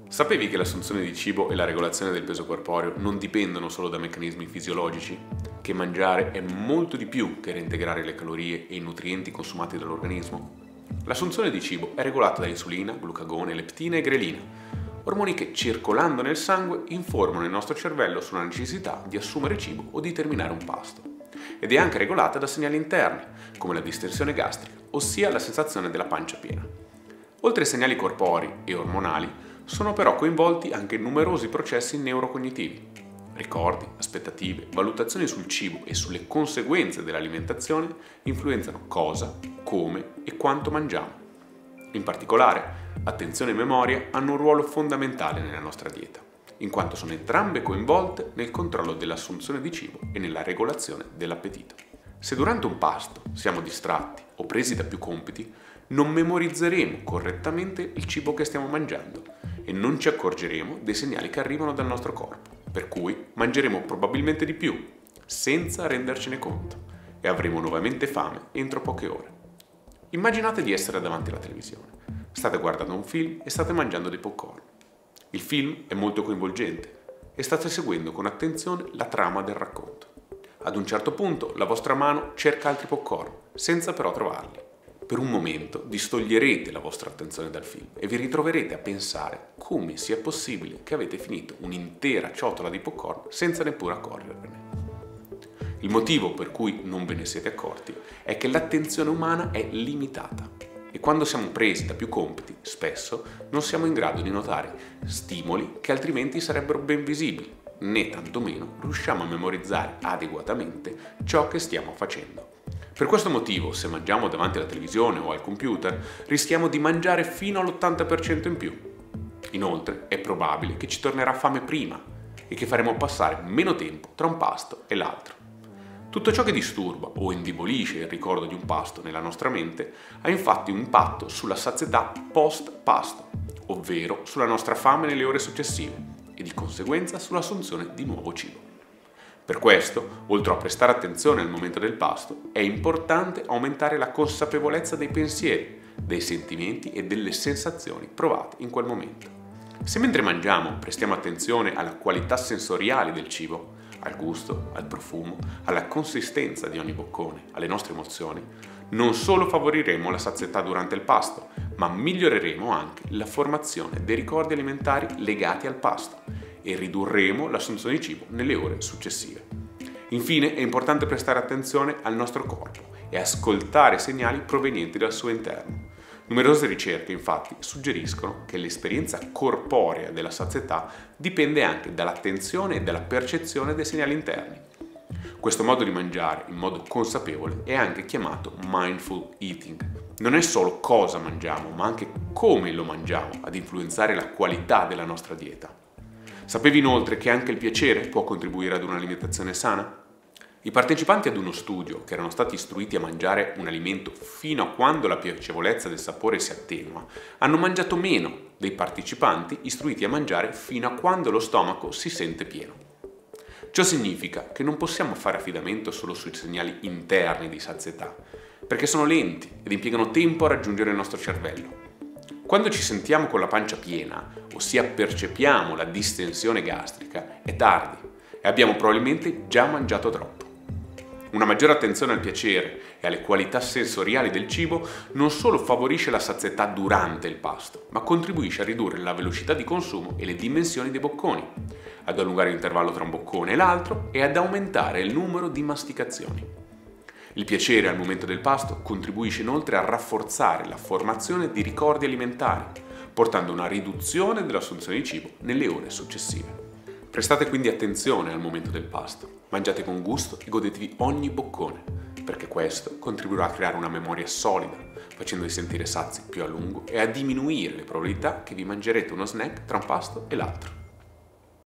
Sapevi che l'assunzione di cibo e la regolazione del peso corporeo non dipendono solo da meccanismi fisiologici? Che mangiare è molto di più che reintegrare le calorie e i nutrienti consumati dall'organismo? L'assunzione di cibo è regolata da insulina, glucagone, leptina e grelina, ormoni che circolando nel sangue informano il nostro cervello sulla necessità di assumere cibo o di terminare un pasto. Ed è anche regolata da segnali interni, come la distensione gastrica, ossia la sensazione della pancia piena. Oltre ai segnali corporei e ormonali, sono però coinvolti anche numerosi processi neurocognitivi. Ricordi, aspettative, valutazioni sul cibo e sulle conseguenze dell'alimentazione influenzano cosa, come e quanto mangiamo. In particolare, attenzione e memoria hanno un ruolo fondamentale nella nostra dieta, in quanto sono entrambe coinvolte nel controllo dell'assunzione di cibo e nella regolazione dell'appetito. Se durante un pasto siamo distratti o presi da più compiti, non memorizzeremo correttamente il cibo che stiamo mangiando e non ci accorgeremo dei segnali che arrivano dal nostro corpo, per cui mangeremo probabilmente di più, senza rendercene conto, e avremo nuovamente fame entro poche ore. Immaginate di essere davanti alla televisione, state guardando un film e state mangiando dei popcorn. Il film è molto coinvolgente e state seguendo con attenzione la trama del racconto. Ad un certo punto la vostra mano cerca altri popcorn, senza però trovarli. Per un momento distoglierete la vostra attenzione dal film e vi ritroverete a pensare come sia possibile che avete finito un'intera ciotola di popcorn senza neppure accorgervene. Il motivo per cui non ve ne siete accorti è che l'attenzione umana è limitata e quando siamo presi da più compiti, spesso non siamo in grado di notare stimoli che altrimenti sarebbero ben visibili, né tantomeno riusciamo a memorizzare adeguatamente ciò che stiamo facendo. Per questo motivo, se mangiamo davanti alla televisione o al computer, rischiamo di mangiare fino all'80% in più. Inoltre, è probabile che ci tornerà fame prima e che faremo passare meno tempo tra un pasto e l'altro. Tutto ciò che disturba o indebolisce il ricordo di un pasto nella nostra mente ha infatti un impatto sulla sazietà post-pasto, ovvero sulla nostra fame nelle ore successive e di conseguenza sull'assunzione di nuovo cibo. Per questo, oltre a prestare attenzione al momento del pasto, è importante aumentare la consapevolezza dei pensieri, dei sentimenti e delle sensazioni provate in quel momento. Se mentre mangiamo prestiamo attenzione alla qualità sensoriale del cibo, al gusto, al profumo, alla consistenza di ogni boccone, alle nostre emozioni, non solo favoriremo la sazietà durante il pasto, ma miglioreremo anche la formazione dei ricordi alimentari legati al pasto e ridurremo l'assunzione di cibo nelle ore successive. Infine è importante prestare attenzione al nostro corpo e ascoltare segnali provenienti dal suo interno. Numerose ricerche infatti suggeriscono che l'esperienza corporea della sazietà dipende anche dall'attenzione e dalla percezione dei segnali interni. Questo modo di mangiare in modo consapevole è anche chiamato mindful eating. Non è solo cosa mangiamo, ma anche come lo mangiamo ad influenzare la qualità della nostra dieta. Sapevi inoltre che anche il piacere può contribuire ad un'alimentazione sana? I partecipanti ad uno studio, che erano stati istruiti a mangiare un alimento fino a quando la piacevolezza del sapore si attenua, hanno mangiato meno dei partecipanti istruiti a mangiare fino a quando lo stomaco si sente pieno. Ciò significa che non possiamo fare affidamento solo sui segnali interni di sazietà, perché sono lenti ed impiegano tempo a raggiungere il nostro cervello. Quando ci sentiamo con la pancia piena, ossia percepiamo la distensione gastrica, è tardi e abbiamo probabilmente già mangiato troppo. Una maggiore attenzione al piacere e alle qualità sensoriali del cibo non solo favorisce la sazietà durante il pasto, ma contribuisce a ridurre la velocità di consumo e le dimensioni dei bocconi, ad allungare l'intervallo tra un boccone e l'altro e ad aumentare il numero di masticazioni. Il piacere al momento del pasto contribuisce inoltre a rafforzare la formazione di ricordi alimentari, portando a una riduzione dell'assunzione di cibo nelle ore successive. Prestate quindi attenzione al momento del pasto, mangiate con gusto e godetevi ogni boccone, perché questo contribuirà a creare una memoria solida, facendovi sentire sazi più a lungo e a diminuire le probabilità che vi mangerete uno snack tra un pasto e l'altro.